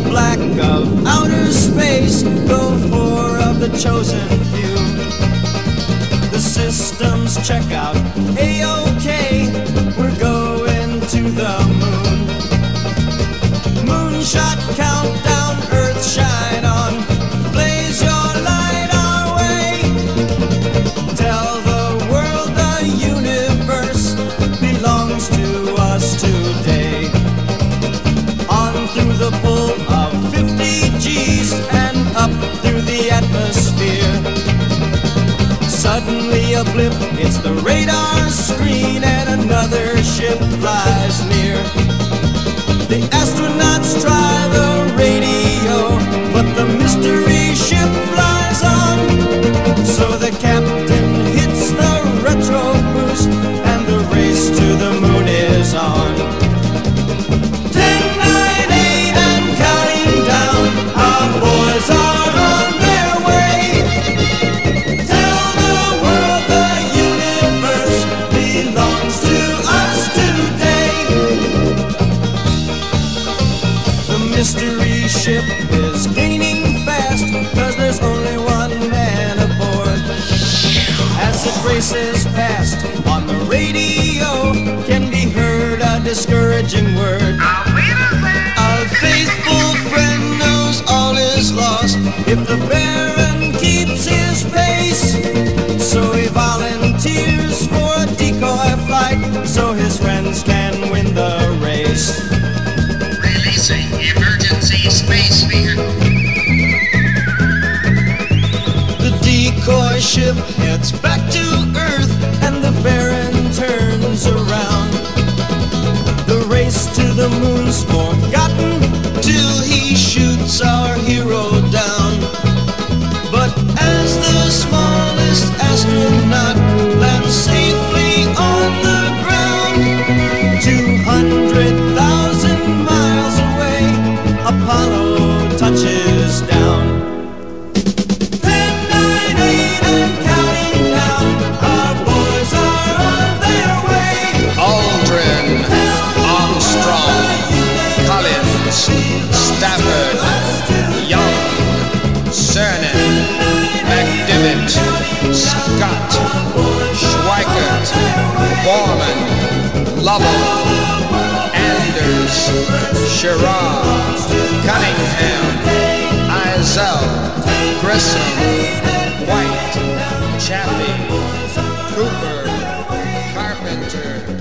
black of outer space go four of the chosen few. The systems check out A-OK, we're going to the moon. Moonshot countdown, Earth shine on, blaze your light our way. Tell the world the universe belongs to us today. On through the pull of 50 G's and up through the atmosphere. Suddenly a blip, it's the radar screen and another ship flies near. The astronauts try the radio, but the mystery ship flies on. So the captain hits the retro boost and the race to the moon is on. 10, 9, 8 and counting down, our boys are on their way. Tell the world the universe belongs to us today. The mystery ship is gaining fast, 'cause there's only one man aboard. As it races past, on the radio can be heard a discouraging word. Our faithful friend knows all is lost if the Barron keeps his pace. So he volunteers for a decoy flight so his friends can win the race. Releasing emergency space vehicle. The decoy ship heads back to Earth and the Barron turns around. The race to the moon's forgotten till he shoots our hero down. But as the smallest astronaut lands safely on the ground, 200,000 miles away, Apollo touches down. 10, 9, 8 and counting down, our boys are on their way. Aldrin, Armstrong, Collins, Stafford, Young, Cernan, McDivitt, Scott, Schweikert, Borman, Lovell, Anders, Sherrod, Cunningham, Eisel, Grissom, White, Chaffee, Cooper, Carpenter,